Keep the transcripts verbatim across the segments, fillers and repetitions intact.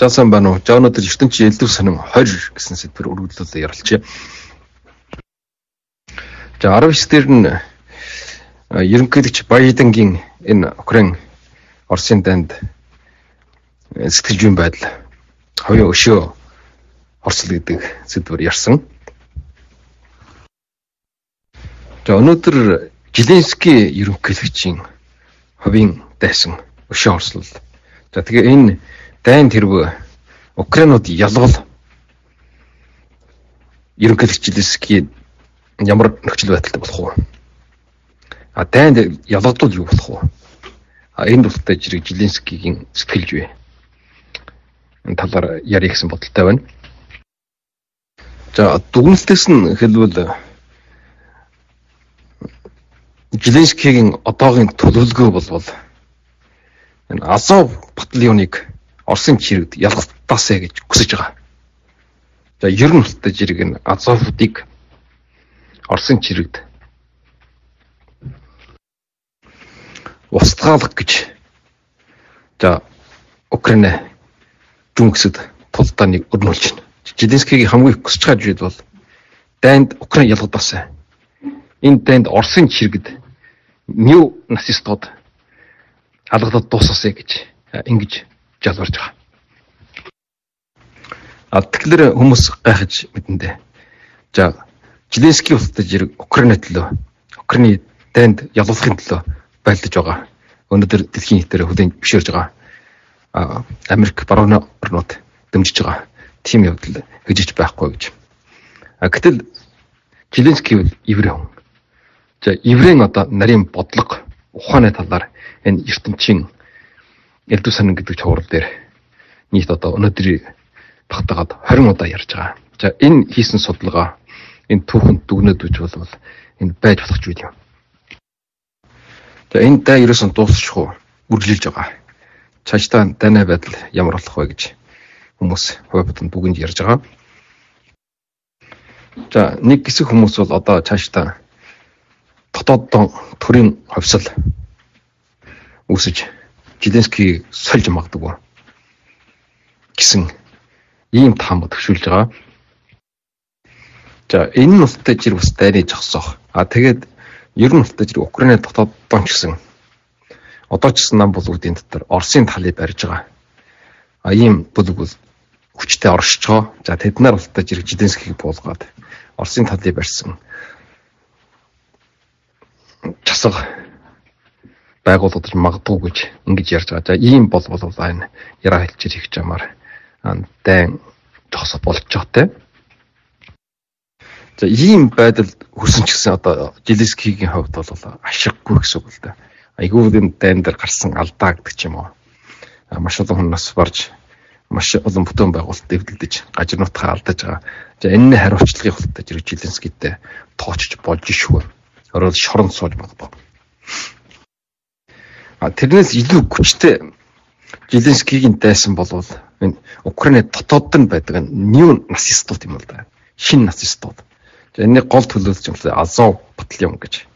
Жасан байна уу? За өнөөдөр ертөнцийн элдв сонин хорь гэсэн сэдвээр үргэлжлүүлээ ярилцъя. За арав иш дээр нь ерөнхийлөгч Байденгийн энэ Украин Оросын данд сэтгэл зүйн байдал хоёрын өшөө орцол гэдэг сэдвээр ярьсан. За өнөөдөр Зеленский ерөнхийлөгчийн хувийн дайсан өшөө орцол. За тэгээ энэ дайнд хэрвээ Украинууд ялгал ерөнхийлөгч Зеленский ямар нөхцөл байдалтай болох вэ? А дайнд ялгадвал юу болох вэ? А энэ тултай жирэг Зеленскийгийн сэтгэл зүй. Энэ талаар ярих гэсэн бодолтой байна. За дүгнэлтээс нь хэлбэл Зеленскийгийн одоогийн төлөвлөгөө болвол энэ Азов батальоныг Оросын чирэгт ялгалтаасаа гэж хүсэж байгаа. За ер нь тултай жирэг энэ Азовуудыг Оросын чирэгт устгаалах гэж за Украин дүнксэд тулдааныг өрнүүлж байна. Зеленскийгийн хамгийн их хүсэж байгаа зүйл бол дайнд Украин ялгалтаасаа. Энэ дайнд Оросын чирэгт нью нацистууд алгадад дуусгасаа гэж ингэж жалгарч байгаа. А тэгэхээр хүмүүс гайхаж мэдэндээ. За Зеленский улстай жирэг Украины төлөө, Украины дайнд ялгуулахын төлөө байлдаж байгаа. Өнөөдөр дэлхийн нийтээр хүлээн зөвшөөрж байгаа. А Америк барууны орнууд дэмжиж байгаа. Тим явдал хийж байхгүй гэж. А гэтэл Зеленский бол еврей хүн. За еврейн одоо нарийн бодлого, ухааны талаар энэ ертөнцийн элдв сонин гэдэг чухал дээр нийт одоо өнөөдөр багтаагаад хорин удаа ярьж байгаа. За энэ хийсэн судалгаа энэ түүхэнд дүгнэж үж бол энэ байж болох зүйл юм. За энэ даа ерөөсөн дуусчихгүй үргэлжилж байгаа. Цаашдаа дайны байдал ямар болох вэ гэж хүмүүс хувь батанд бүгд ярьж байгаа. За нэг хэсэг хүмүүс бол одоо цаашдаа дотооддоо төрийн ховсол үүсэж Зеленский сольж магадгүй гэсэн ийм таамаг төвшүүлж байгаа. За энэ нь ултай жир бас дайны зогсоох. А тэгээд ер нь ултай жир Украины дотооддоо ч гэсэн одоо ч гэсэн нам бүлгүүдийн дотор Оросын талыг барьж байгаа. А ийм бүлэг бол хүчтэй оршиж байгаа. За тэд нар ултай жир Зеленскийг буулгаад Оросын талыг барьсан часга байгууллагад магадгүй гэж ингэж ярьж байгаа. За ийм бол бол энэ яраа хэлчээр их жамаар дайн зогсох болж байгаатай. За ийм байдал хүрсэн ч гэсэн одоо Зеленскийгийн хувьд бол ашиггүй гэсэн үг л да. Айгүй энэ дайн дээр гарсан алдаа гэдэг ч юм уу. Маш олон хүнээс барж маш олон бүтээн байгуулалт дэвдэлдэж гажирнуудаа алдаж байгаа. За энэ хариуцлагын хувьд зэрэг Зеленскийтэй тоочж болж шүү. Орол шорон сууж магадгүй. А тэрнээс илүү хүчтэй Зеленскийгийн дайсан болвол энэ Украины дотоодд нь байдаг нью нацистууд юм л да. Шинэ нацистууд. За энэ гол төлөөлж юм л Азов батальон гэж.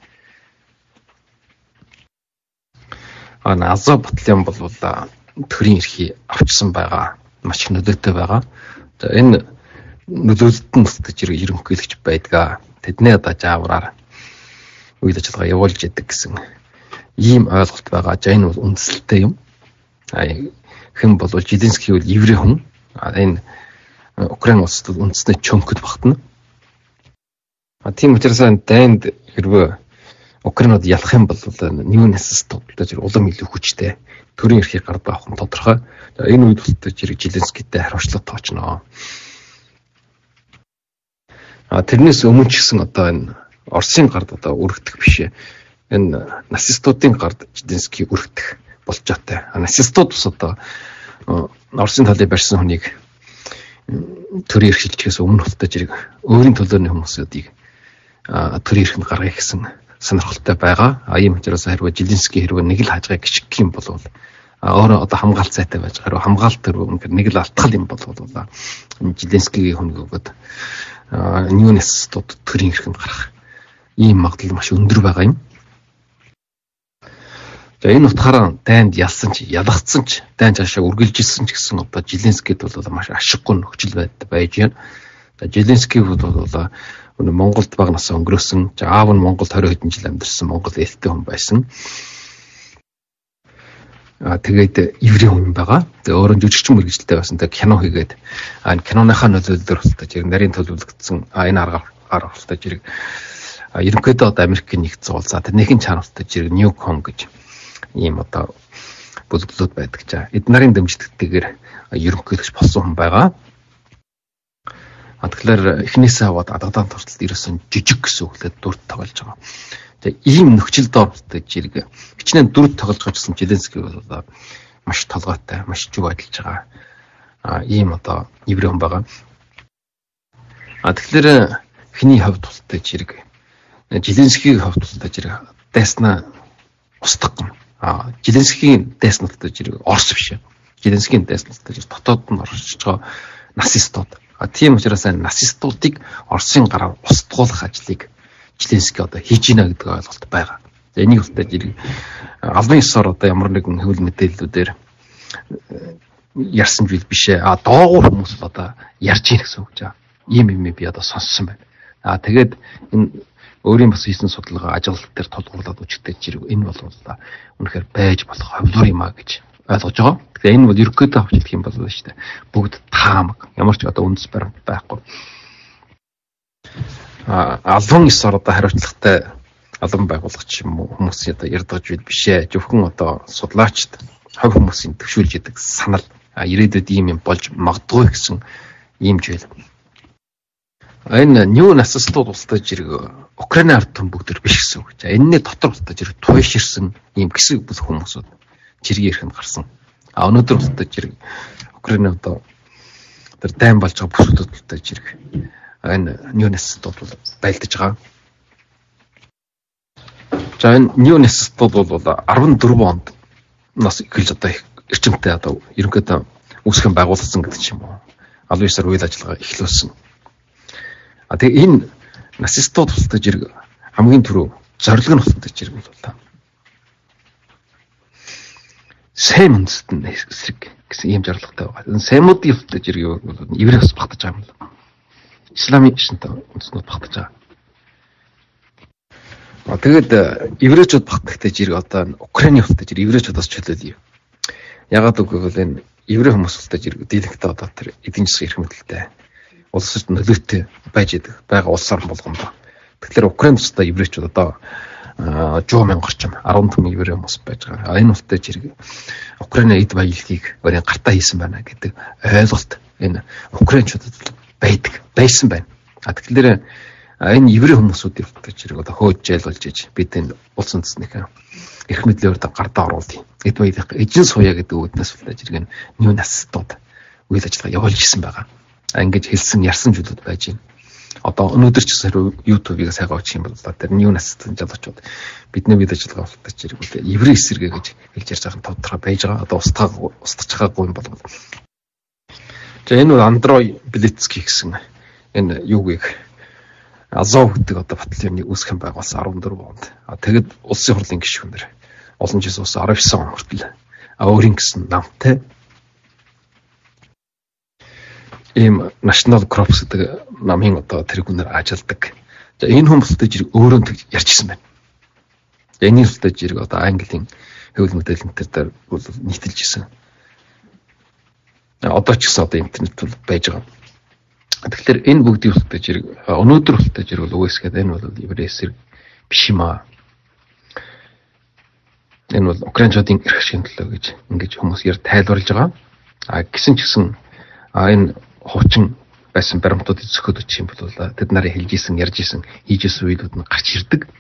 А Азов батальон болвол төрийн эрхийг авчсан байгаа. Маш их нөлөөтэй байгаа. За энэ нөлөөлөлт нь тусдаж ерөнхийлөгч байдгаа. Тэдний одоо заавраар үйл ажиллагаа явуулж яадаг гэсэн ийм ойлголт байгаа. За энэ бол үндэслэлтэй юм. А хэн бол Зеленский бол еврей хүн. А энэ Украин улсад үндэснээ чөмгөд багтана. А тийм учраас дайнд хэрвээ Украинууд ялах юм бол нью нацистууд дээр улам илүү хүчтэй төрийн эрхийг гардаг авах нь тодорхой. За энэ үед бол зэрэг Зеленскийтэй хариуцлага тоочно. А тэрнээс өмнө ч гэсэн одоо энэ Оросын гард одоо өргөдөх биш. Энэ нацистуудын гард Зеленский өргөдөх болж байгаатай. А нацистууд бас одоо Оросын талыг барьсан хүнийг төрийн эрх шилжихээс өмнө хөлтэй зэрэг өөрийн төлөөний хүмүүсүүдийг төрийн эрхэнд гаргах гэсэн сонирхолтой байгаа. А ийм учраас хэрвээ Зеленский хэрвээ нэг л хажгаыг гიშгэх юм бол өөрөө одоо хамгаалт сайтай байж байгаа. Хамгаалт хэрвээ нэг л алтгал юм бол Зеленскигийн хүнийг өгөөд нью нацистууд төрийн эрхэнд гарах ийм магадлал маш өндөр байгаа юм. За энэ утгаараа дайнд ялсан ч ялгцсан ч дайн цаашаа үргэлжилсэн ч гэсэн одоо Зеленскийд бол маш ашиггүй нөхцөл байдал байж байна. За Зеленский бол өнөө Монголд бага насаа өнгөрөөсөн. За аав нь Монголд тwenty хэдэн жил амьдарсан Монгол ээлтэй хүн байсан. А тэгээд еврей хүн байгаа. Тэгээд өөрөө жүжигчин мэрэгчлээ байсан. Тэгээд кино хийгээд а энэ киноныхаа нөлөөллөөр болтой зэрэг нарийн төлөвлөгдсөн а энэ арга арга болтой зэрэг ерөнхийдөө одоо Америкийн нэгдсэн уул за тэрнийхэн чанартай зэрэг Newcom гэж ийм одоо бүлэглүүд байдаг ч. Эд нарын дэмжлэгтэйгээр ерөнхийлөгч болсон хүн байгаа. А тэгэхээр эхнээсээ аваад адгадаан турталд ирсэн жижиг гэсэн үглээд дүрд тоглож байгаа. Тэгээ ийм нөхцөл доортой зэрэг хичнээн дүрд тоглож байгаажсэн Зеленский бол маш толгойтой, маш зүг ажиллаж байгаа. А ийм одоо еврей хүн байгаа. А тэгэхээр эхний хувьд тултай зэрэг Зеленскийгийн хувьд тултай зэрэг дайснаа устгах юм. А Зеленскийгийн дайснуудтай зэрэг Орос биш. Зеленскийгийн дайснуудтай зэрэг дотоод нь оршиж байгаа нацистууд. А тийм учраас нацистуудыг Оросын гараар устгуулах ажлыг Зеленский одоо хийж гинэ гэдэг ойлголт байгаа. За энийг үлдээ зэрэг албан ёсоор одоо ямар нэгэн хөвөл мэдээллүүдээр ярьсан зүйл биш ээ. А доогуур хүмүүс одоо ярьж гин гэсэн үг жаа. Ийм юм би одоо сонссон байна. А тэгээд энэ өөрийн бас хийсэн судалгаа ажил дээр тулгуурлаад үчигдэж зэрэг энэ бол үнэхээр байж болох ховлуур юм а гэж ойлгож байгаа. Тэгэхээр энэ бол ерөнхийдөө авч хэлэх юм бол шүү дээ. Бүгд таамаг. Ямар ч одоо үндэс баримт байхгүй. А албан ёсоор одоо хариуцлагатай албан байгуулагч юм уу хүмүүс одоо ярдгаж байл биш ээ. Зөвхөн одоо судлаачд хувь хүмүүсийн төвшүүлж идэг санал ирээдүйд ийм юм болж магадгүй гэсэн ийм жил. Энэ new нацистууд улстай зэрэг Украины ард түмбүүдэр биш гэсэн үг. За энэний дотор улстай зэрэг туйширсан ийм хэсэг бүл хүмүүсүүд зэрэг ярих нь гарсан. А өнөөдөр улстай зэрэг Украины одоо тэр дайм болж байгаа бүсгүүдтэй зэрэг энэ new нацистууд бол байлдаж байгаа. За энэ new нацистууд бол fourteen онд нас эхэлж одоо эрчимтэй одоо ерөнхийдөө үүсгэн байгуулсан гэдэг ч юм уу. Албан ёсоор үйл ажиллагаа эхлүүлсэн. А тэгээ энэ нацистууд улстай зэрэг хамгийн түрүү зорилго нь улстай зэрэг бол сэм үндэстэн эсрэг гэсэн ийм зорилготой байгаа. Энэ сэмүүдийн улстай зэрэг юу бол еврей ус багтаж байгаа юм л. Исламын шинтэй үндэстнүүд багтаж байгаа. А тэгээд еврейчүүд багтахтай зэрэг одоо Украины улстай зэрэг еврейчүүдээс чөлөөлөе. Ягаад гэвэл энэ еврей хүмүүс улстай зэрэг дийлэнхтэй одоо тэр эдийн засгийн эрх мэдэлтэй улсад нөлөөтэй байж байгаа улс орн болгоно. Тэгэхээр Украинд улстай еврейчүүд одоо one thousand орчим ten мянган еврей хүмүүс байж байгаа. А энэ улстай зэрэг Украины эд баялагийг өөрийн гартаа хийсэн байна гэдэг ойлголт энэ украинчуудад байдаг байсан байна. А тэгэхээр энэ еврей хүмүүсүүдийн улстай зэрэг одоо хөөж жайлуулж иж бид энэ улс үндэстнийхээ эрх мэдлээр гартаа оруулъя. Эд баялаг эзэн суя гэдэг үгнээс улстай зэрэг new нацистууд үйл ажиллагаа явуулж исэн байгаа. Ингэж хэлсэн ярьсан зүйлүүд байж байна. Одоо өнөөдөр ч гэсэн YouTube-ийг сайгаа очих юм бол тэр new нацистын жалгачууд бидний үйл ажиллагаа болтож зэрэг еврей эсэргээ гэж хэлж ярьж байгаа тодорхой байж байгаа. Одоо устгах устгах байгаагүй юм бол. За энэ бол Андрой Белецкий гэсэн энэ юу гэх Азов гэдэг одоо батальоныг үүсгэн байгуулсан fourteen онд. А тэгэд улсын хурлын гишүүнээр олон жил ус nineteen он хүртэл өөрийн гэсэн намтай ийм National Crops гэдэг намын одоо тэргүүнээр ажилладаг. За энэ хүмүүстэй зэрэг өөрөө ярьчихсан байна. Энэ хүмүүстэй зэрэг одоо Английн хөвөл мэдээлэлтэр дээр бол нийтэлж исэн. Одоо ч гэсэн одоо интернет бол байж байгаа. Тэгэхээр энэ бүгдийн хүмүүстэй зэрэг өнөөдөр хүмүүстэй зэрэг бол үгүйсгээд энэ бол еврей эсрэг биш юм аа. Энэ бол украинчуудын эрх шинжилгээ гэж ингэж хүмүүс яар тайлбарлаж байгаа. А гисэн ч гэсэн а энэ хуучин байсан баримтуудыг зөхиод очих юм бол тэд нарын хэлж исэн, ярьж исэн, хийж исэн үйлүүд нь гарч ирдэг.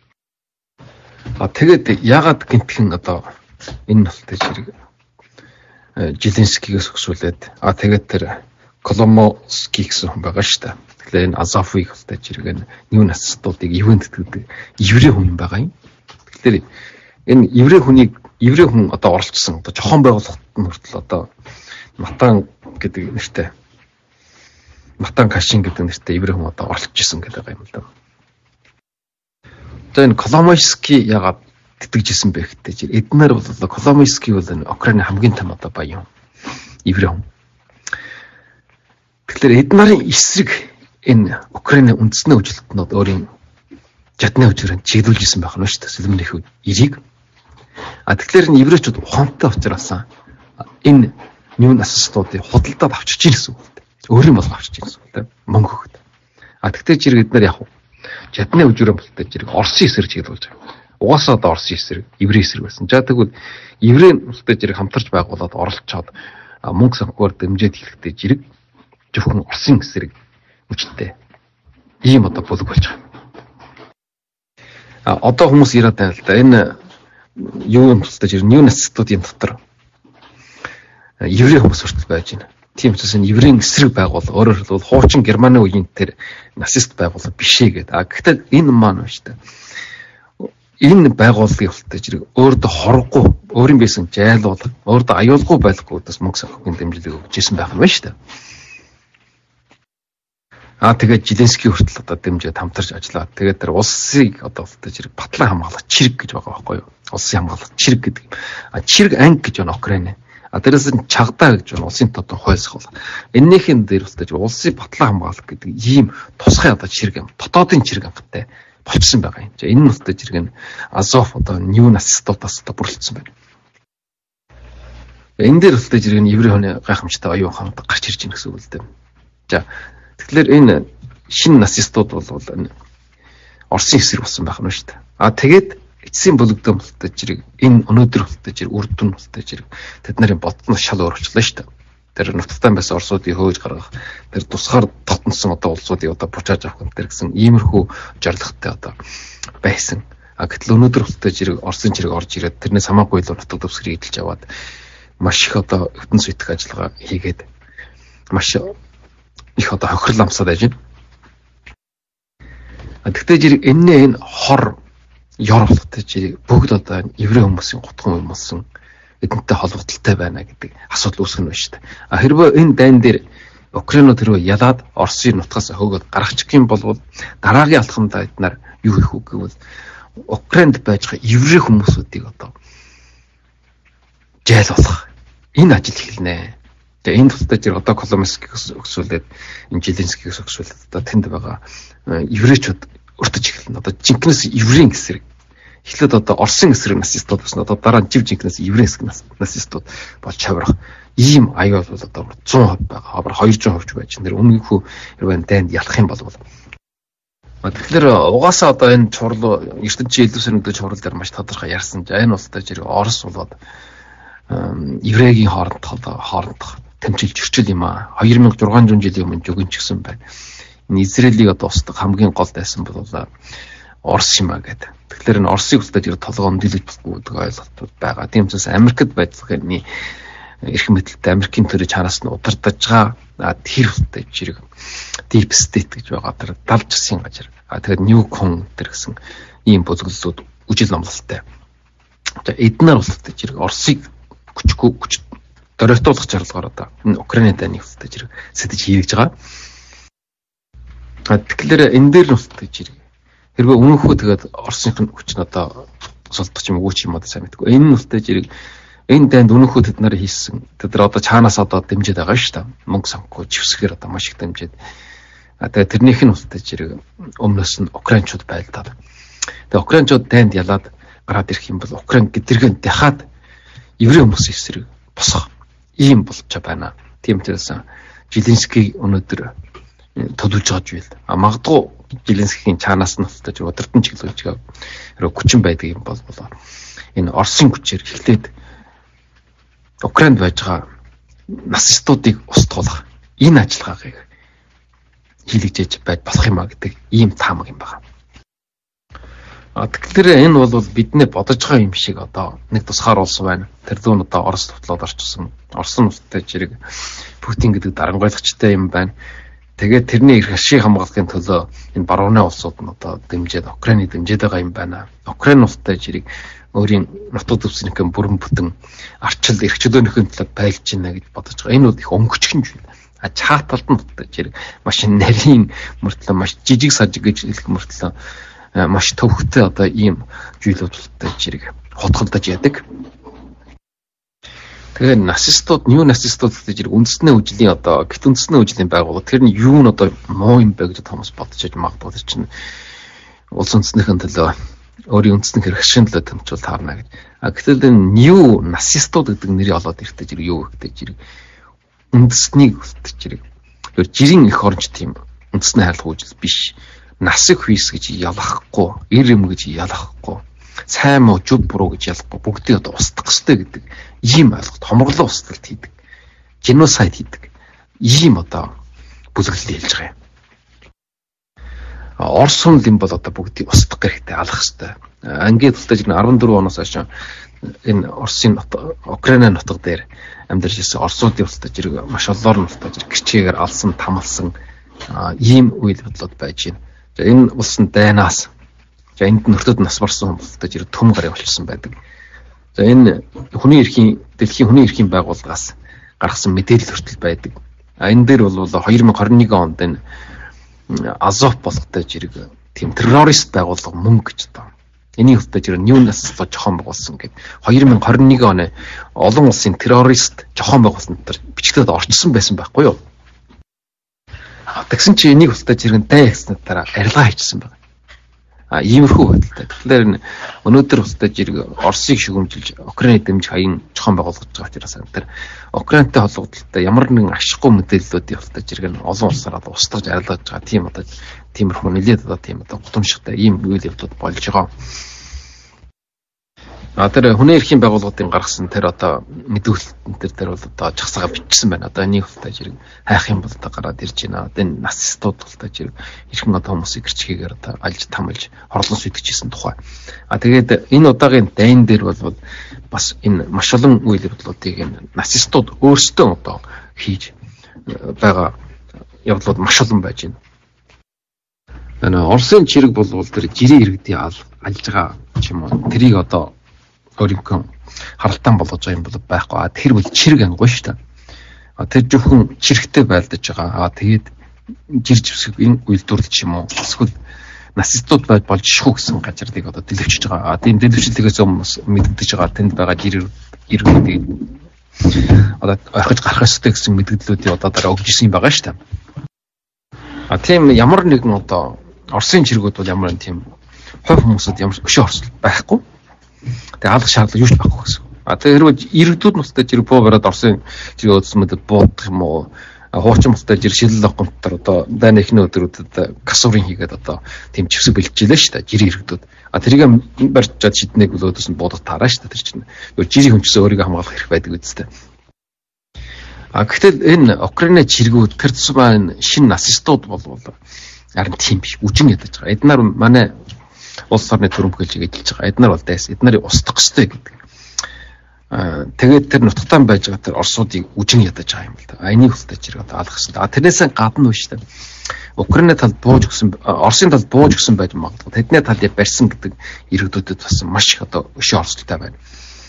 А тэгээд яагаад гинтхэн одоо энэ нөлтөж хэрэг Зеленскийгээс өксүүлээд а тэгээд тэр Коломойский гэсэн хүн байгаа шүү дээ. Тэгэхээр энэ Азовыг хэлтэй хэрэг энэ new нацистуудыг ивент гэдэг еврей хүн байгаа юм. Тэгэхээр энэ еврей хүнийг еврей хүн одоо оролцсон одоо жохон байгууллагт нь хүртэл одоо Матан гэдэг нэртэй Матан Кашин гэдэг нэртэй еврей хүн одоо оролцож исэн гэдэг юм л да. За энэ Коломойский ягаад тэтгэжсэн бэ гэхтэй чинь эднэр бол Коломойский бол Украины хамгийн том одоо баян еврей хүн. Тэгэхээр эднэрийн эсрэг энэ Украины үндэсний үжилтнүүд өөрийн жадны хөгжрөнд чиглүүлж исэн байх нь шүү дээ. Сэлмнийх эрийг. А тэгэхээр энэ еврейчүүд ухаантай учраас энэ new насстуудыг худалдаад авчиж ийн гэсэн үг. Өөрийн бол авчиж ийн гэсэн үг. Мөнгө өгд. А тэгтээ жирэг эднэр яг жадны хөгжрөнд болтой жирэг Оросын эсрэг чиглүүлж байгаа. Угаасаа одоо Оросын эсрэг, еврей эсрэг байсан. За тэгвэл еврей болтой жирэг хамтарч байгуулад оролцоод мөнгө санхүүгээр дэмжиж хэлэхдээ жирэг зөвхөн Оросын эсрэг хүчтэй. Ийм одоо бүлэг болж байгаа. А одоо хүмүүс яриад байна л да. Энэ юу юм тусдаж ирнэ? New нацистуудын дотор еврей хүмүүс хүртэл байж байна. Тийм учраас энэ еврейн эсрэг байгуул өөрөөр хэлбэл хуучин Германы үеийн тэр нацист байгуул бишээ гэдэг. А гэхдээ энэ маань байна шүү дээ. Энэ байгууллагын хүртэл жирэг өөртөө хоргогүй, өөрийн байсан жайлуулга, өөртөө аюулгүй байхгүй удаас мөнгө санхүүгийн дэмжлэг өгч ирсэн байх юм байна шүү дээ. Аа тэгээд Зеленский хүртэл одоо дэмжиж хамтарч ажиллаад тэгээд тэр улсыг одоо хүртэл жирэг батлан хамгаалах чирэг гэж байгаа байхгүй юу? Улсын хамгаалах чирэг гэдэг. А чирэг анги гэж байна Украин. А дээрээс нь чагдаа гэж байна улсын тодон хойсох бол. Эннийхэн дээр хүртэл улсын батлан хамгаалах гэдэг ийм тусгай одоо чирэг юм. Дотоодын чирэг ангатай болчихсон байгаа юм. За энэ нь хүртэл жирэг нь Азов одоо new нацистуудаас одоо бүрэлдсэн байна. Энэ дээр хүртэл жирэг нь еврей хүний гайхамшигтай оюун ухаан гарч ирж байна гэсэн үг л дээ. За тэгэхээр энэ шинэ нацистууд бол энэ Оросын эсрэг болсон байх нь шүү дээ. А тэгээд эцсийн бүлэгдэн болтой жирэг энэ өнөөдөр болтой жирэг үрдүн болтой жирэг тэд нарын боднос шал өөрчлөлөө шүү дээ. Тэр нутагтаа байсан Оросуудыг хөөж гаргах тэр тусгаар татнсан одоо улсуудыг одоо бучааж авах гэмтэр гэсэн иймэрхүү зорилготой одоо байсан. А гэтэл өнөөдөр болтой жирэг Оросын жирэг орж ирээд тэрнээс хамаагүй илүү нутаг дэвсгэрийг эдэлж аваад маш их одоо ертөнц үеих ажиллагаа хийгээд маш их одоо хохирол амсаад байж байна. А тэгтээ жирэг энэ энэ хор ёр болготой жирэг бүгд одоо еврей хүмүүсийн гутган хүмүүс эдэнтэй холбогдолтой байна гэдэг асуудал үүсгэн байна шүү дээ. А хэрвээ энэ дайн дээр Украинууд хэрвээ ялаад Оросын нутгаас хөөгд гаргачих юм бол дараагийн алхамдаа эднэр юу хийх үг гэвэл Украинд байж байгаа еврей хүмүүсүүдийг одоо жайлуулах энэ ажил эхэлнэ. Тэгээ энэ тусдаа жир одоо Коломойскийгээс өгсүүлээд энэ Зеленскийгээс өгсүүлээд одоо тэнд байгаа еврейчүүд өртөж эхэлнэ. Одоо жинкнээс еврейн эсрэг эхлээд одоо Оросын эсрэг нацистууд басна. Одоо дараа нь жив жинкнээс еврейн эсрэг нацистууд болж чаврах ийм аюул бол одоо зуун хувь байгаа. Хавар хоёр зуун хувьч байж нэр өмнөхөө хэрвээ дайнд ялах юм бол тэгэхээр угаасаа одоо энэ чурлуу ертөнцийн илүү сэрнэгдэж чурал дээр маш тодорхой ярьсан. За энэ улстай жир Орос болоод еврейгийн хооронд хооронд тэмцэл зөрчил юм аа. хоёр мянга зургаан зуун жилийн өмнө жүгэн ч гэсэн байна. Энэ Израилийг одоо устгах хамгийн гол дайсан бол Орос юм аа гэдэг. Тэгэхээр энэ Оросыг устдаж ирэх толгойн дэлгэж болохгүй гэдэг ойлголт байгаа. Тийм учраас Америкт байдлын эрх мэдэлтэй Америкийн төрөж хараас нь удирдах байгаа тэр устдаж жирэг Deep State гэж байгаа тэр далж засгийн газар. А тэгээд New Con тэр гэсэн ийм бүлэглэлүүд үжил номлолтой. За эднэр устдаж жирэг Оросыг хүчгүй хүч дөрөвтүүлэх зорилгоор одоо энэ Украины дайны устдаж жирэг сэтэж хийгдэж байгаа. А тэгэхээр энэ дээр нь устдаж жирэг хэрвээ өмнөхөө тэгээд Оросын хүч нь одоо сулдах юм уу ч юм одоо сайн мэдгүй. Энэ нь устдаж жирэг энэ дайнд өнөхөө тэд нарыг хийсэн. Тэд нар одоо цаанаас одоо дэмжиж байгаа шүү дээ. Мөнгө санхүү живсгээр одоо маш их дэмжиж. А тэгээ тэрнийх нь устдаж жирэг өмнөөс нь Украинчууд байлдаад. Тэгээ Украинчууд дайнд ялаад гараад ирэх юм бол Украин гэдэргэн дахаад еврей хүмүүсийн эсрэг босгох ийм болж байна. Тийм учраас Зеленский өнөөдөр төлөвлөж байгаа зүйл. А магадгүй Зеленскийн чанаас нь устдаж удирдан чиглүүлж байгаа хүчин байдаг юм бол энэ Оросын хүчээр эхлээд Украинд байж байгаа нацистуудыг устгуулах энэ ажиллагааг хийлгэж байж болох юм а гэдэг ийм таамаг юм байна. А тэгэхээр энэ бол бидний бодож байгаа юм шиг одоо нэг тусгаар улс байна. Тэр зүүн одоо Орос тутлаад орчихсон. Оросын улстай жирэг Путин гэдэг дарангуйлагчтай юм байна. Тэгээд тэрний эрх ашиг хамгаалахын төлөө энэ барууны улсууд нь одоо дэмжиж Украиныг дэмжиж байгаа юм байна. Украин улстай жирэг өөрийн нутаг дэвсгэрийн бүрэн бүтэн арчил эрх чөлөөнийхөө төлөө байлж байна гэж бодож байгаа. Энэ бол их өнгөчгөн зүйл. А чааталд нь жирэг маш нарийн мөртлөө маш жижиг сажиг гэж хэлэх мөртлөө маш төвхтэй одоо ийм зүйлүүдтэй зэрэг хотголдож яадаг. Тэгэхээр нацистууд, нью нацистууд гэдэг зэрэг үндэсний үжлийн одоо гит үндэсний үжлийн байгууллага тэр нь юу нь одоо муу юм бэ гэж Томас бодож магадгүй чинь улс үндэснийхэн төлөө өөрийн үндэсний хэрэгшин төлөө томчул таарна гэж. А гэтэл энэ нью нацистууд гэдэг нэрийг олоод ирэхдээ зэрэг юу гэдэг зэрэг үндэснийг үлдэж зэрэг тэр жирийн эх оронч тийм үндэсний хайрлах үжил биш. Насыг хүйс гэж ялахгүй, ир юм гэж ялахгүй, сайн муу зүг буруу гэж ялахгүй, бүгдийг одоо устгах ёстой гэдэг ийм ойлголт, хомроглон устгалт хийдэг. Геноцид хийдэг. Ийм одоо бүлэглэлийг хэлж байгаа юм. Орос хүн юм бол одоо бүгдийг устгах хэрэгтэй, алах ёстой. Ангийн тултай жиргэн арван дөрвөн оноос хойш энэ Оросын Украины нутаг дээр амьдарч ирсэн орсуудын тултай жирэг маш олоор нь тултай жирэг гэрчээгээр алсан, тамалсан ийм үйл бодлоод байж байна. За энэ улсын дайнаас за энд нөртөд нас барсан хүмүүстэй жирэг төм гарыг болчихсон байдаг. За энэ хүний эрхийн дэлхийн хүний эрхийн байгууллагаас гаргасан мэдээлэл хүртэл байдаг. А энэ дээр бол хоёр мянга хорин нэгэн онд энэ Азов болготой жирэг тийм террорист байгууллага мөн гэж одоо энийг хөтөж жирэг Ньюнас жохон байгуулсан гэдэг хоёр мянга хорин нэгэн оны олон улсын террорист жохон байгуулсан дотор бичгтээд орчсон байсан байхгүй юу? Тэгсэн чи энийг хөтөж жирэг дай гэсэн дараа арилгаа хийчихсэн байна. А иймэрхүү байдалтай. Тэгэхээр өнөөдөр хөтөж жирэг Оросыг шүгэмжилж Украиныг дэмжих хаян жохон байгуулгаж байгаа учраас тэр Украинтай холбогдлолтой ямар нэгэн ашиггүй мэдээллүүдийн хөтөж жирэг олон улсаар устгаж арилгаж байгаа тийм одоо тиймэрхүү нэлээд одоо тийм одоо гудамжтай ийм үйл явдлууд болж байгаа. А тэр хүний эрхийн байгууллагын гаргасан тэр одоо мэдүүлэлтэн тэр тэр бол одоо жагсаага бичсэн байна. Одоо энийг хөтөж жирэг хайх юм бол одоо гараад ирж байна. Одоо энэ нацистууд хөтөж жирэг эрхэн одоо хүмүүсийг гэрчгээгээр одоо алж тамалж хорлон сүйтгэжсэн тухай. А тэгээд энэ удаагийн дайн дээр бол бас энэ маш олон үйл явдлуудыг энэ нацистууд өөрсдөө одоо хийж байгаа явдлууд маш олон байж байна. Энэ Оросын чирэг бол тэр жирийн иргэдийн алж байгаа юм уу? Тэрийг одоо өөрийнхөө харалтаан болгож байгаа юм бол байхгүй. А тэр бол чирэг ангуй шүү дээ. А тэр зөвхөн чирэгтэй байлдаж байгаа. А тэгээд жир живсэг энэ үйлдвэрлэж юм уу? Эсвэл нацистууд байж болж шхүү гэсэн газрыг одоо дэлгэвчж байгаа. А тийм дэлгэвчлэгээс өмнө мэддэж байгаа тэнд байгаа жир иргэдийг одоо орхиж гарах ёстой гэсэн мэдгэлүүдийг одоо дараа өгж ирсэн байгаа шүү дээ. А тийм ямар нэгэн одоо Оросын чиргүүд бол ямар нэг тийм хувь хүмүүсд ямар өшөө орсол байхгүй. Тэгээ алах шаардлага юу ч байхгүй гэсэн. А тэгээ хэрвээ иргэдүүд нуттай жир буу бараад Оросын жир өдсмөд буудах юм уу? Хуучин нуттай жир шилэл авахтар одоо дайны эхний өдрүүдэд касурын хийгээд одоо тийм чивсэг бэлжилээ шүү дээ жир иргэдүүд. А тэрийг барьж чад шиднэг өлөөдөөс нь буудах таараа шүү дээ тэр чинь. Жирийн хүнчсээ өөрийгөө хамгаалах хэрэг байдаг үстэй. А гэтэл энэ Украины чиргүүд тэр тусмаа шинэ нацистууд болвол харин тийм биш үжин ядаж байгаа. Эднэр манай улс орны төрөмхөлж эдэлж байгаа. Эднэр бол дайс эднэрийг устгах ёстой гэдэг. Аа тэгээд тэр нутагтаа байж байгаа тэр орсуудыг үжин ядаж байгаа юм л да. А энийг хөтөж хэрэг одоо алах ёстой. А тэрнээс гадна биш дээ. Украины талд бууж өгсөн, Оросын талд бууж өгсөн байж магадгүй. Тэдний талыг барьсан гэдэг иргэдүүдэд бас маш их одоо өшөө орсолтой байна.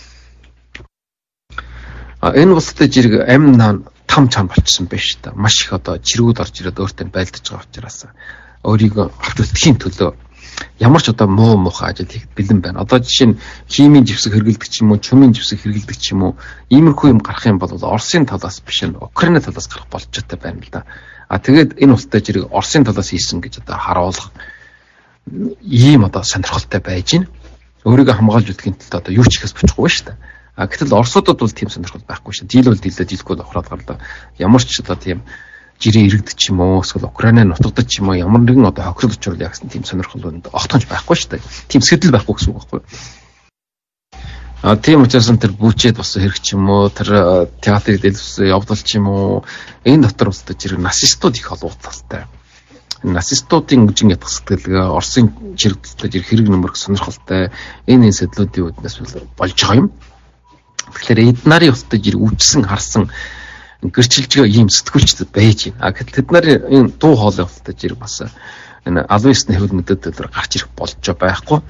А энэ улстай жирэг амь наан там чам болчихсон байж та. Маш их одоо чиргүүд орж ирээд өөртөө байлдаж байгаа учраас өөрийгөө авч төлөө ямар ч одоо муу муухай ажил хийх бэлэн байна. Одоо жишээ нь химийн живсэг хэрэгэлдэг ч юм уу, чумын живсэг хэрэгэлдэг ч юм уу, иймэрхүү юм гарах юм бол Оросын талаас биш нь Украины талаас гарах болчихтой байна л да. А тэгээд энэ улстай жирэг Оросын талаас хийсэн гэж одоо харуулах ийм одоо сонирхолтой байж гин. Өөрийгөө хамгаалж үтгэхийн тулд одоо юу ч ихээс бочихгүй шүү дээ. А гэтэл орсуудад бол тийм сонирхол байхгүй шүү. Дийл бол дийлээ дийлэхгүй ухраад гарлаа. Ямар ч одоо тийм жирийн иргэд ч юм уу эсвэл Украины нутагд ч юм уу ямар нэгэн одоо хохирол учрал ягсан тийм сонирхол огтхонч байхгүй шүү дээ. Тийм сэтэл байхгүй гэсэн үг байхгүй. А тийм учраас тэр бүчээд бас хэрэг ч юм уу тэр театрыг дэлгэсэн явдал ч юм уу энэ дотор бас жирийн нацистууд их олооталтай. Нацистуудын үжин ядах сэтгэлгээ Оросын чирэгдэлтэй жир хэрэг нэмэрх сонирхолтой энэ энэ сэтлүүдийн үднэс болж байгаа юм. Тэгэхээр эд нарын устдаж жир үжсэн харсан гэрчилж ийм сэтгүүлчд байж байна. А гэтэл тэд нарын энэ дуу хоолой устдаж жир бас энэ албан ёсны хэвлэл мэдээлэлээр гарч ирэх болж байхгүй.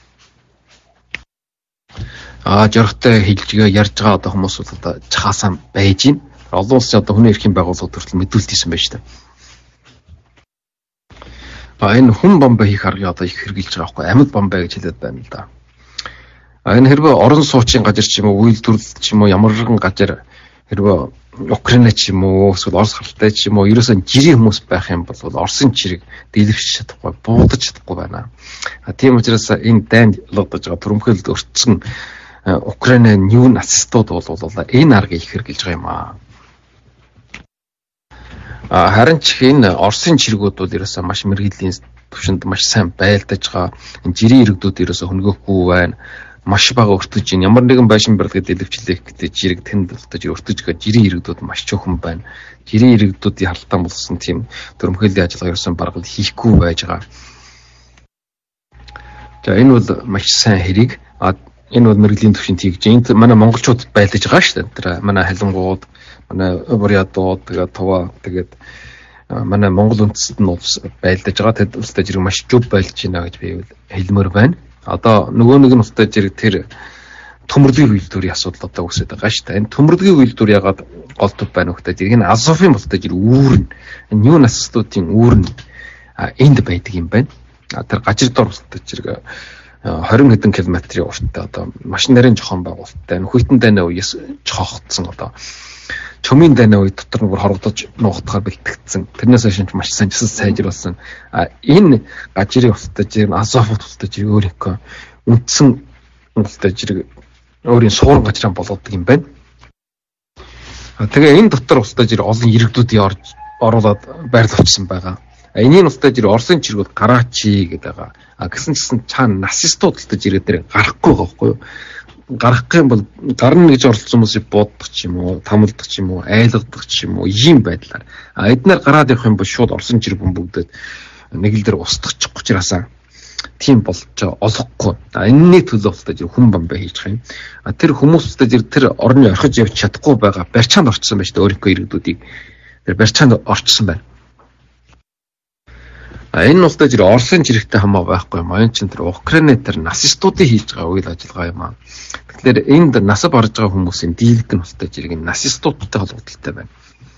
А жорхтой хэлжгээ ярьж байгаа одоо хүмүүс бол одоо чахаасаа байж байна. Олон улсын одоо хүний эрхийн байгууллагууд төрөл мэдүүлэлт хийсэн байж та. А энэ хүн бомбо хийх аргыг одоо их хэрэгжилж байгаа байхгүй амьд бомбо гэж хэлээд байна л да. А энэ хэрвээ орон суучин газар ч юм уу үйлдвэрлэл ч юм уу ямар нэгэн газар хэрвээ Украин ч юм уу эсвэл Орос харалтай ч юм уу ерөөсөн жирийн хүмүүс байх юм бол Оросын чирийг дэлгэвч чадахгүй буудаж чадахгүй байна. А тийм учраас энэ дайнд ялгадж байгаа төрөмхөлд өртсөн Украины нью нацистууд бол энэ аргыг их хэрэгжилж байгаа юм аа. Харин ч энэ Оросын чиргүүд бол ерөөсөө маш мэрэгжлийн төвшөнд маш сайн байлдаж байгаа. Энэ жирийн иргэдүүд ерөөсөө хөнгөхгүй байна. Маш бага өртөж ийн ямар нэгэн байшин барилгад дэлгэвчлэх гэдэг жирэг тэнд өртөж өртөж байгаа жирийн иргэдүүд маш чухам байна. Жирийн иргэдүүдийн харалтан болсон тийм төрөмхөлийн ажиллагаа ерөөсөө бараг хийхгүй байж байгаа. За энэ бол маш сайн хэрэг. А энэ бол мэрэгжлийн төвшөнд хийж энэ манай монголчууд байлдаж байгаа шүү дээ. Тэр манай халингууд манай бурятууд тэгээд тува тэгээд манай монгол үндэстэн нь байлдаж байгаа. Тэд улстай жирэг маш зөв байлж байна гэж би хэлмээр байна. Одоо нөгөө нэг нь улстай жирэг тэр төмөрлөгийн үйлдвэрийн асуудал одоо үүсэж байгаа шүү дээ. Энэ төмөрлөгийн үйлдвэр ягаад гол төв байна вэ гэдэг жирэг энэ Азовын улстай жирэг үүрэн нью нацистуудын үүрэн энд байдаг юм байна. Тэр гажир дор улстай жирэг двадцать хэдэн километрийн урттай одоо машин нарийн жохон байгуулалттай нөхөйтэн дайны үеэс жохогдсон одоо чөмийн дайны үе дотор нь бүр хорогдож нугатахаар бэлтгэгдсэн. Тэрнээс хойш маш сайн жисэл сайжруулсан. А энэ гажирын улстай жирэг Азов улстай жирэг өөрийнхөө үндсэн улстай жирэг өөрийн суурин гажираа болгодог юм байна. А тэгээ энэ дотор улстай жирэг олон иргэдүүдийн орж оруулаад байрлуулсан байгаа. Энийн улстай жирэг Оросын чиргүүд гараачи гэдэг байгаа. А гэсэн чсэн цаана нацистууд улстай жирэг дээр гарахгүй байгаа байхгүй юу? Гарах юм бол гарна гэж оролцсон хүмүүсийг буудах ч юм уу, тамалдах ч юм уу, айлгадах ч юм уу ийм байдлаар. А эднэр гараад явах юм бол шууд Оросын чирэг бөмбөгдөд нэг л дээр устгах учраас тийм болж олохгүй. А энэний төлөө улстай жирэг хүн бомбо хийж байгаа юм. А тэр хүмүүстэй жирэг тэр орны орхиж явж чадахгүй байгаа барьцаанд орчсон байж та өөрийнхөө иргэдүүдийг тэр барьцаанд орчсон байна. А энэ улстай жирэг Оросын чирэгтэй хамаа байхгүй юм. Энэ чинь тэр Украины тэр нацистуудын хийж байгаа үйл ажиллагаа юм аа. Тэгэхээр энд насад орж байгаа хүмүүсийн дийлэх нь улстай жирэг нацистуудтай холбогдолтой байна.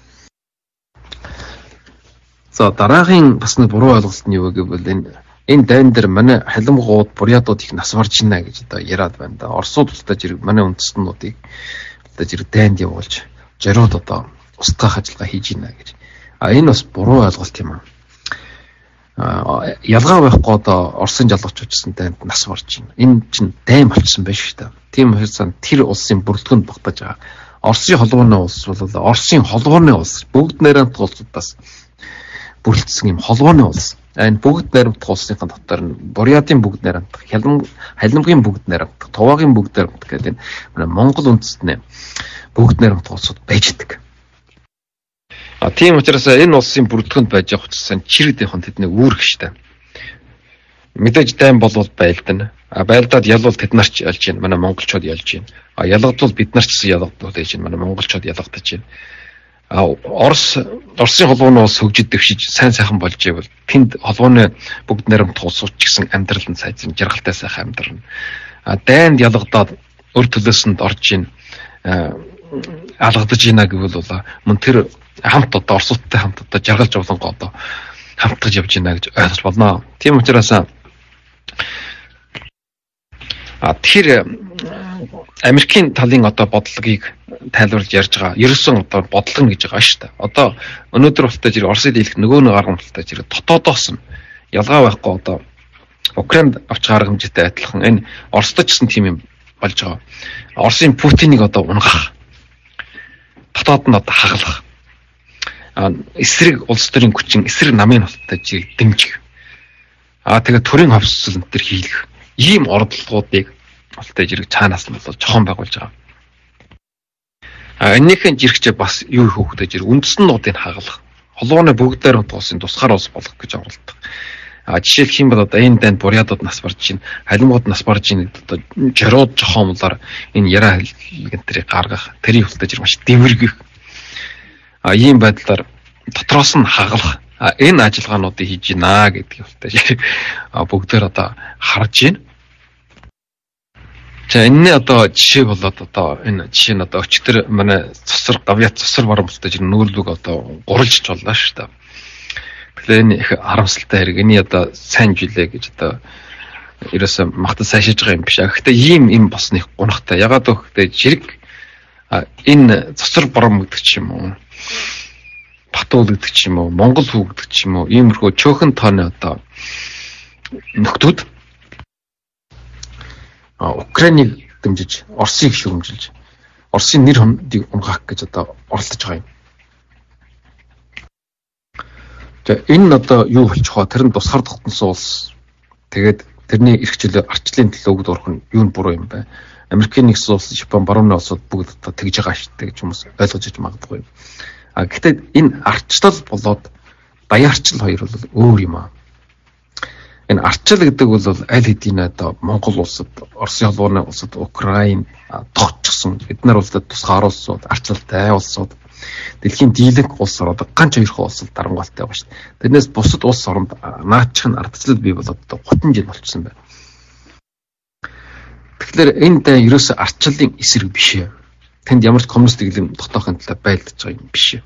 За дараагийн бас нэг буруу ойлголт нь юу гэвэл энэ энэ дайн дээр манай халимгууд бурятууд их нас барж байна гэж одоо яриад байна да. Оросууд улстай жирэг манай үндэстнүүдийг улстай жирэг дайнд явуулж зориуд одоо устгах ажиллагаа хийж байна гэж. А энэ бас буруу ойлголт юм аа. А ялгаа байхгүй одоо Оросын жалгуучдсан дайнд нас барж байна. Энэ чинь дайм болчихсон байж шүү дээ. Тийм учраас тэр улсын бүрэлдэхүүнд багтаж байгаа. Оросын холбооны улс бол Оросын холбооны улс бүгд найрамдах улсуудаас бүрэлдсэн юм холбооны улс. Энэ бүгд найрамдах улсынхаа дотор нь Бурятын бүгд найрамдах, Халимгийн бүгд найрамдах, Туваагийн бүгд найрамдах гэдэг энэ Монгол үндэстнээ бүгд найрамдах улсууд байж байгаа. А тийм учраас энэ улсын бүрэлдэхүүнд байж байгаа учраас чирэгдийнхэн тэдний үүрэх штэ. Мэдээж дайм болвол байлдана. А байлдаад ялвал тэд нар ч ялж байна. Манай монголчууд ялж байна. А ялгадвал бид нар ч гэсэн ялгадвал гэж байна. Манай монголчууд ялгадаж байна. А Орос Оросын холбооны улс хөгжид дэвшиж сайн сайхан болж ивэл тэнд холбооны бүгд найрамдах улсууд ч гэсэн амьдрал нь сайжран жаргалтай сайхан амьдрна. А дайнд ялгадаад өр төлөөсөнд орж ийн алгадаж ийна гэвэл бол мөн тэр хамт одоо Оросуудтай хамт одоо жаргалж болонго одоо хамтдаж явж байна гэж ойлгож болно. Тийм учраас а тэр Америкийн талын одоо бодлогыг тайлбарлаж ярьж байгаа. Ерөөсөн одоо бодлого гэж байгаа шүү дээ. Одоо өнөөдөр болтой жир Оросыг дийлэх нөгөө нэг арга болтой жир дотоодоос нь ялгаа байхгүй одоо Украинд авч гарах хэмжээтэй адилхан энэ Оростой ч гэсэн тийм юм болж байгаа. Оросын Путиныг одоо унгах. Дотоод нь одоо хагалах. А эсрэг улс төрийн хүчин эсрэг намын болтой жир дэмжих. А тэгээ төрийн ховсцол энэ төр хийлгэх. Ийм ордлогуудыг болтой жирэг цаанаас нь бол жохон байгуулж байгаа. А энэхэн жирэгч бас юу хөөхтэй жирэг үндэстэн нуудыг хагалах. Холбооны бүгдээр улсын тусгаар улс болох гэж оролддог. А жишээлх юм бол одоо энэ дайнд бурятууд нас барж чинь, халимгууд нас барж чинь одоо жорууд жохоомлоор энэ яриа хэлгэнтрийг гаргах, тэрийг болтой жирэг маш дэвэргэх. А ийм байдлаар дотроос нь хагалах. А энэ ажиллагаануудыг хийж гинэ гэдгийг болтой жирэг бүгдээр одоо харж байна. За энэ одоо жишээ болоод одоо энэ жишээ нь одоо өчтөр манай цусар гавьяа цусар баруун болтой жир нөөрлөг одоо гурилж боллоо шүү дээ. Тэгэхээр энэ их харамсалтай хэрэг. Энэ одоо сайн жилээ гэж одоо ерөөсөө магтаж сайшааж байгаа юм биш. Гэхдээ ийм юм босныг гунхтай. Ягаад гэвэл жирэг энэ цоцор бором гэдэг ч юм уу. Батуул гэдэг ч юм уу, Монгол хүү гэдэг ч юм уу, иймэрхүү чөөхөн тооны одоо нөхдүүд Украиныг дэмжиж, Оросыг шүүмжилж, Оросын нэр хүндийг унгаах гэж одоо оролдож байгаа юм. За энэ одоо юу болж байгаа? Тэр нь тусгаар тогтносон улс. Тэгээд тэрний эрх чөлөө арчлалын төлөө өгд орох нь юу нь буруу юм бэ? Америкийн нэгэн улс, Япон, баруун улсууд бүгд одоо тэгж байгаа шүү дээ гэж хүмүүс ойлгож иж магадгүй. А гэхдээ энэ арчлал болоод даяарчл хоёр бол өөр юм аа. Энэ арчил гэдэг бол аль хэдийн одоо Монгол улсад, Оросын холбооны улсад, Украин тогтчихсон. Эдгээр улсад тусгай улсууд, арчилтай улсууд, дэлхийн дийлэнх улс ороод ганц хоёрхан улсад дарамгаалтай байгаа шүү дээ. Тэрнээс бусад улс оронд наачхан ардчлал бий болоод одоо гутан жил болчихсон байна. Тэгэхээр энэ дай ерөөсөө арчлалын эсрэг биш ээ. Тэнд ямар ч коммунист дэглэм тогтоохын төлөө байлдаж байгаа юм биш ээ.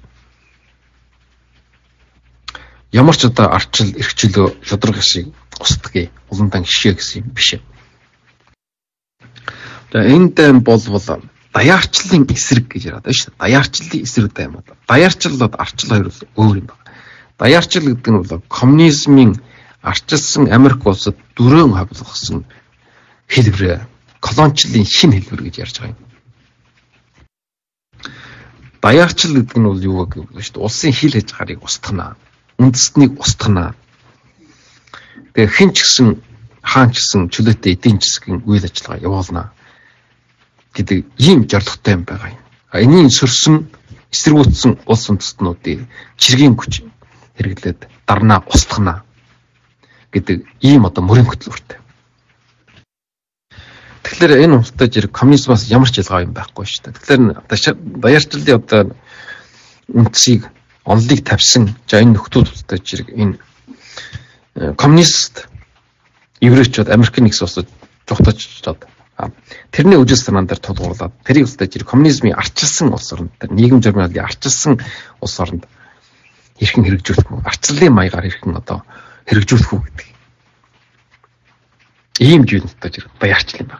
Ямар ч одоо арчил, эрх чөлөө, шудраг гашиг устдагий, улаандан гişээ гэсэн юм биш ээ. За энэ дан бол бол даяарчлалын эсрэг гэж яриад байна шүү дээ. Даяарчлалын эсрэг дай юм бол. Даяарчлал бол арчил хоёр бол өөр юм байна. Даяарчил гэдэг нь бол коммунизмын арчилсан Америк улсад дөрөөн хавлгасан хэлбэр, колоничлалын шинэ хэлбэр гэж ярьж байгаа юм. Даяарчил гэдэг нь бол юу вэ гэвэл шүү дээ. Улсын хил хийж гарыг устгана. Үндэстнийг устгана. Тэгээ хэн ч гэсэн хаан ч гэсэн чөлөөтэй эдийн засгийн үйл ажиллагаа явуулна гэдэг ийм зорилготой юм байгаа юм. А энэний сөрсөн эсэргүүцсэн улс үндэстнүүдийн чиргийн хүч хэрэглээд дарнаа устгана гэдэг ийм одоо мөрийн хөтөлбөртэй. Тэгэхээр энэ улстай зэрэг коммунизмаас ямар ч ялгаа юм байхгүй шүү дээ. Тэгэхээр даяарчлалын одоо үндсийг онлыг тавьсан. За энэ нөхдүүд улстай зэрэг энэ коммунист еврейчүүд Америкийн нэгэн улсад жухтаж чад. Тэрний үжил санаан дээр тулгуурлаад тэрийг улстай зэрэг коммунизмын арчилсан улс орнд, нийгэм журмын арчилсан улс оронд хэрхэн хэрэгжүүлэх вэ? Арчлалын маягаар хэрхэн одоо хэрэгжүүлэх үү гэдэг. Ийм зүйлтэй зэрэг баярчл юм байна.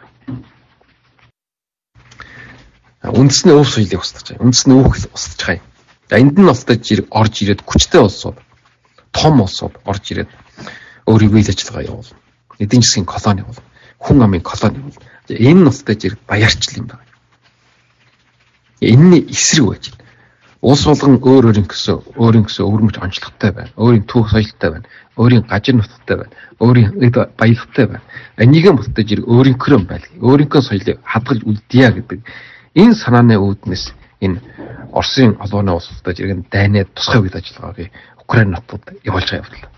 Үндэсний өв соёлыг устгаж байгаа. Үндэсний өв устгаж байгаа. Энд нь улстай зэрэг орж ирээд хүчтэй улсууд, том улсууд орж ирээд өөрийн үйл ажиллагаа явуул. Эдийн засгийн колони бол, хүн амын колони бол. Энэ нь улстай зэрэг баярчл юм байна. Энэний эсрэг байж байна. Улс болгон өөр өөрийн гэсэн, өөрийн гэсэн өвөрмөж онцлогтой байна. Өөрийн түүх соёлтой байна. Өөрийн гажир нутгтай байна. Өөрийн баялагтай байна. Энийгээ бүтэж зэрэг өөрийнхөө байлг, өөрийнхөө соёлыг хадгалж үлдъя гэдэг энэ санааны үүднээс энэ Оросын холбооны улсуудтай зэрэг дайны тусгай үйл ажиллагааг Украин нутгад явуулж байгаа явдал.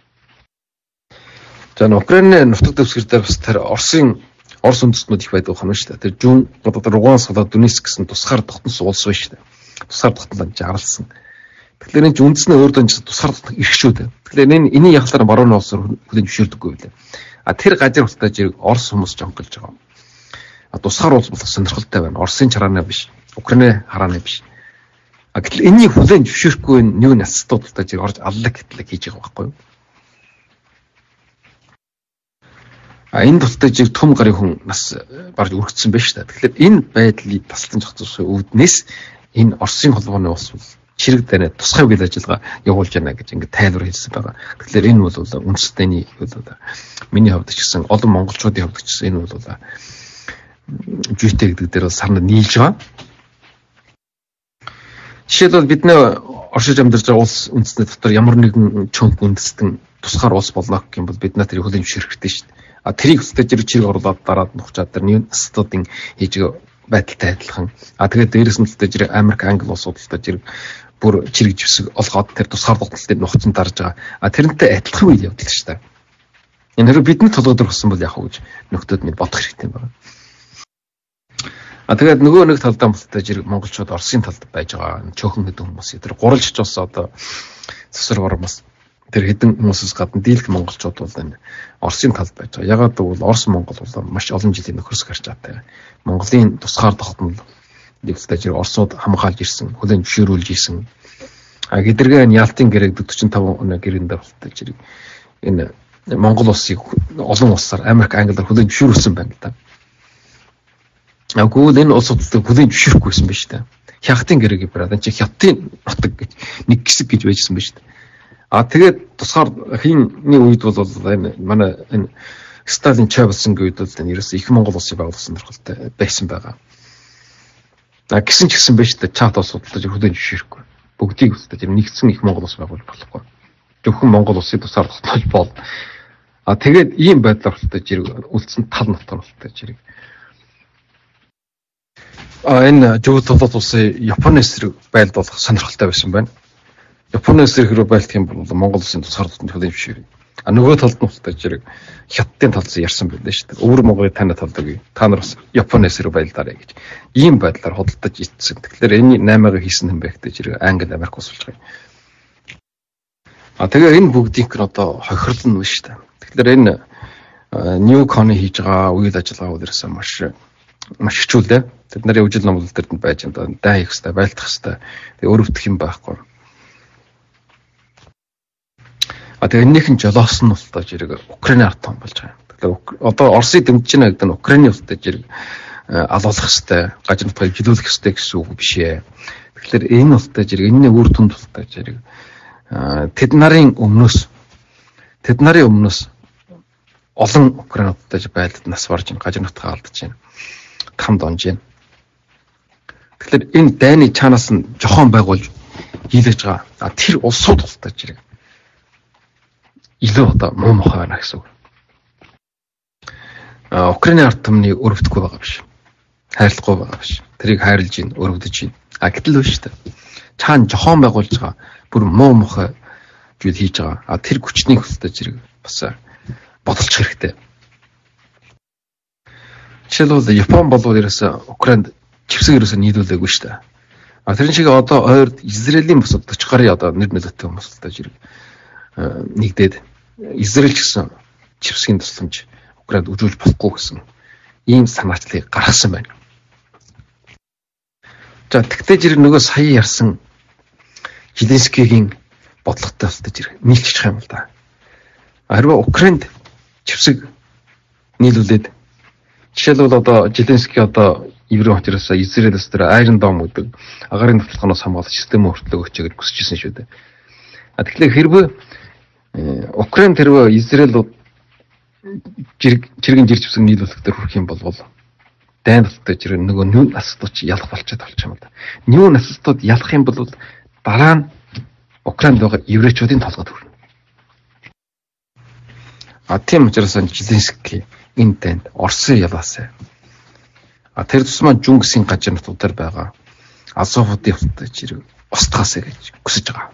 За н Украины нутаг дэвсгэр дээр бас тэр Оросын Орос үндэстнүүд их байдаг юм шүү дээ. Тэр Жун одоо Луганск болоод Донецк гэсэн тусгаар тогтносон улс байна шүү дээ. Тусгаар тогтнолд жаарлсан. Тэгэхээр энэ үндэсний өөр дан тусгаар тогтнох эрх шүү дээ. Тэгэхээр энэ энэний ялгаараа баруун улс хүлээн зөвшөөрдөггүй билээ. А тэр газар улстай зэрэг Орос хүмүүс жонголж байгаа. А тусгаар улс болох сонирхолтой байна. Оросын чарааны биш, Украины харааны биш. А гэтэл энэний хүлээн зөвшөөрөхгүй нэг няцтуудтай зэрэг орж аллаг гэтлэг хийж байгаа байхгүй юу? А энэ тустай зэрэг том гарын хүн нас барж өргөцсөн байна шүү дээ. Тэгэхээр энэ байдлыг тасалсан зохицуулсан үүднээс энэ Оросын холбооны улс бол чирэг дайны тусгай үйл ажиллагаа явуулж байна гэж ингээд тайлбар хэлсэн байгаа. Тэгэхээр энэ бол үндэстний бол миний хувьд ч гэсэн олон монголчуудын хувьд ч гэсэн энэ бол жүйтэй гэдэг дээр бол сарнад нийлж байгаа. Жишээлбэл бид нэ оршиж амьдарч байгаа улс үндэстний дотор ямар нэгэн чөнг үндэстэн тусгаар улс болно гэх юм бол бид нэ тэрийг хүлээн зөвшөөрөх хэрэгтэй шүү дээ. А тэрийг өстэй зэрэг чирэг орлоод дараад нухчаад тэр нэг студийн хийж байдалтай адилхан. А тэгээд дээрээс нь өстэй зэрэг Америк, Англи улсуудтай зэрэг бүр чирэг живсэг олгоод тэр тусгаар тогтнолтыг нухцсан дарж байгаа. А тэрнтэй адилхан үйл явдал шүү дээ. Энэ хэрэг бидний толгойд орсон бол яах вэ гэж нөхдөөд минь бодох хэрэгтэй байна. А тэгээд нөгөө нэг талдаа болтой зэрэг монголчууд Оросын талд байж байгаа чөөхөн хэдэн хүмүүс тэр гуралж ч бас одоо цэсэр бормос тэр хэдэн хүмүүсээс гадна дийлэх монголчууд бол энэ Оросын талд байж байгаа. Ягаад гэвэл Орос Монгол бол маш олон жилийн нөхөрс гарчаатай. Монголын тусгаар тогтнол нэгстэй зэрэг Оросууд хамгаалж ирсэн, хүлээн зөвшөөрүүлж ирсэн. А гэдэргээ энэ Ялтын гэрээг forty-five оны гэрээнд болтой зэрэг энэ Монгол улсыг олон улсаар Америк, Англиар хүлээн зөвшөөрүүлсэн байна л да. А гүйл энэ улсуудыг хүлээн зөвшөөрөхгүйсэн байна шүү дээ. Хятадын гэрээг бараад энэ чи Хятадын нутаг гэж нэг хэсэг гэж байжсэн байна шүү дээ. А тэгээд тусгаар хинний үед бол энэ манай энэ Сталин Чавсангийн үед бол энэ ерөөс их Монгол улсыг байгуулсан сонирхолтой байсан байгаа. А гисэн ч гэсэн байна шүү дээ. Чат улсуудад хүлээн зөвшөөрөхгүй. Бүгдийг үстэй тийм нэгдсэн их Монгол улс байгуулах болохгүй. Зөвхөн Монгол улсыг тусаар тогтоож бол. А тэгээд ийм байдлаар болтой зэрэг үлдсэн тал нутгаар болтой зэрэг. А энэ Жигүүл Тулаад улсын Японы эсрэг байлд болох сонирхолтой байсан байна. Японы эсрэг хэрэг байлдах юм бол Монгол улсын тусгаар тутамд хүлээн зөвшөөрөе. А нөгөө талд нь болтой зэрэг Хятадын талаас ярьсан байлаа шүү дээ. Өвөр Монголыг таньд талдаг. Та нар бас Японы эсрэг байлдаарай гэж. Ийм байдлаар худалдаж итсэн. Тэгэхээр энэ наймаага хийсэн юм байх гэж зэрэг Англи, Америк улс болж байгаа. А тэгээ энэ бүгдийг нь одоо хохирлон нь шүү дээ. Тэгэхээр энэ New Con хийж байгаа үйл ажиллагаа үйлэрсэн маш маш хичүүлээ. Тэд нарын үжил номлол төрд нь байж энэ дай хийх хэрэгтэй, байлдах хэрэгтэй. Тэгээ өрөвдөх юм байхгүй. А тэгээ энэних нь жолоос нь болтой зэрэг Украины ард том болж байгаа. Тэгэхээр одоо Оросыг дэмжиж байна гэдэг нь Украины болтой зэрэг алуулах хэрэгтэй, гажин нутгийг хилүүлэх хэрэгтэй гэсэн үг биш ээ. Тэгэхээр энэ болтой зэрэг энэний үр дүнд болтой зэрэг тэд нарын өмнөөс тэд нарын өмнөөс олон Украинуудтай байлдад нас барж байна, гажин нутгаа алдаж байна. Хамд онж байна. Тэгэхээр энэ дайны чанаас нь жохон байгуулж хийлгэж байгаа. А тэр улсууд болтой зэрэг илүү одоо муу мохоо байна гэсэн үг. А Украины ард түмний өрөвдөхгүй байгаа биш. Хайрлахгүй байгаа биш. Тэрийг хайрлж ийн, өрөвдөж ийн. А гэтэл биш үү? Цаана жохон байгуулж байгаа бүр муу мохоо зүйл хийж байгаа. А тэр хүчний хөстэй зэрэг бас бодолчих хэрэгтэй. Жишээлбэл Япон болвол ерөөсө Украинд чивсэг ерөөсө нийлүүлээгүй шүү дээ. А тэрэн шиг одоо ойрд Израилийн бас forty гаруй одоо нэр нөлөөтэй хүмүүс л та зэрэг нэгдээд Израиль ч гэсэн чивсгийн тусламж Украинд үзүүлж болохгүй гэсэн ийм санаачлалыг гаргасан байна. За тэгтээ зэрэг нөгөө сая ярьсан Зеленскигийн бодлоготой болтой зэрэг нийлчих юм л да. Харин Украинд чивсэг нийлүүлээд жишээлбэл одоо Зеленский одоо Еврей хотроос Израилээс тэр Iron Dome гэдэг агарын товтлогоноос хамгаалах систем хүртэл өгч гэж хүсэжсэн шүү дээ. А тэгэхээр хэрвээ Украин тэрвээ Израиль жиргэн жирч үсэг нийлүүлэх дээр хүрэх юм бол дайнд болтой жирэг нөгөө нүүн насдууд ялах болчиход болж байгаа юм да. Нүүн насдууд ялах юм бол дараа нь Украинд байгаа еврейчүүдийн толгойд хүрнэ. А тийм учраас Зеленский энэ дайнд Оросын ялаасаа. А тэр тусмаа Жүнгсийн гажир нутгаар байгаа Азовуудын хувьд жирэг устгаасаа гэж хүсэж байгаа.